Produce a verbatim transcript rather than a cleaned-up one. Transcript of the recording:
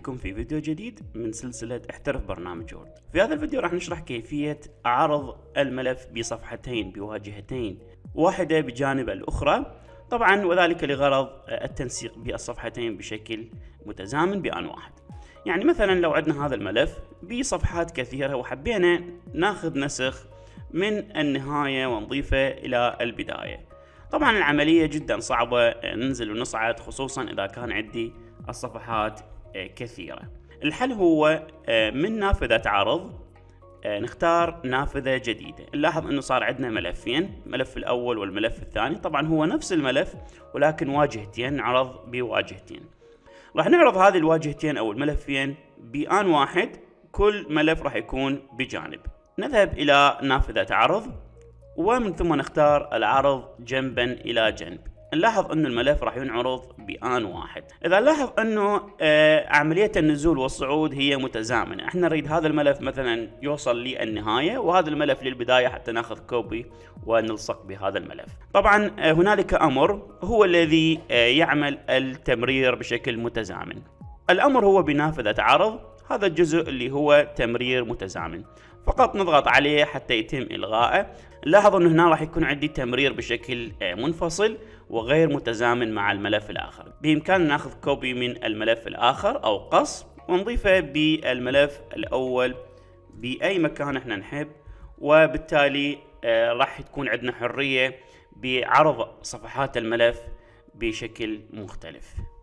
بكم في فيديو جديد من سلسلة احترف برنامج وورد. في هذا الفيديو راح نشرح كيفية عرض الملف بصفحتين بواجهتين، واحدة بجانب الأخرى، طبعا وذلك لغرض التنسيق بالصفحتين بشكل متزامن بآن واحد. يعني مثلا لو عندنا هذا الملف بصفحات كثيرة وحبينا ناخذ نسخ من النهاية ونضيفه إلى البداية، طبعا العملية جدا صعبة، ننزل ونصعد خصوصا إذا كان عندي الصفحات كثيرة. الحل هو من نافذة عرض نختار نافذة جديدة. نلاحظ انه صار عندنا ملفين، الملف الاول والملف الثاني، طبعا هو نفس الملف ولكن واجهتين، عرض بواجهتين. راح نعرض هذه الواجهتين او الملفين بآن واحد، كل ملف راح يكون بجانب. نذهب الى نافذة عرض ومن ثم نختار العرض جنبا الى جنب. نلاحظ انه الملف راح ينعرض بآن واحد. اذا نلاحظ انه آه عملية النزول والصعود هي متزامنة، احنا نريد هذا الملف مثلا يوصل للنهاية وهذا الملف للبداية حتى ناخذ كوبي ونلصق بهذا الملف. طبعا آه هنالك امر هو الذي آه يعمل التمرير بشكل متزامن. الامر هو بنافذة عرض، هذا الجزء اللي هو تمرير متزامن، فقط نضغط عليه حتى يتم إلغائه. نلاحظ أنه هنا راح يكون عندي تمرير بشكل منفصل وغير متزامن مع الملف الآخر. بإمكاننا ناخذ كوبي من الملف الآخر أو قص ونضيفه بالملف الأول بأي مكان احنا نحب، وبالتالي راح تكون عندنا حرية بعرض صفحات الملف بشكل مختلف.